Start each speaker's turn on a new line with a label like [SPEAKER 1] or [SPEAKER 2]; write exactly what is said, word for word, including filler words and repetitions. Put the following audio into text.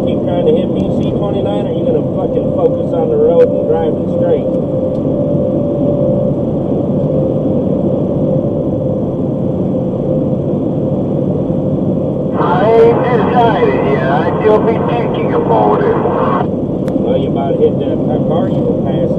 [SPEAKER 1] keep trying to hit me C twenty-nine, or are you going to fucking focus on the road and driving straight?
[SPEAKER 2] I ain't decided yet. I still be thinking about it.
[SPEAKER 1] Well, you about to hit that partial pass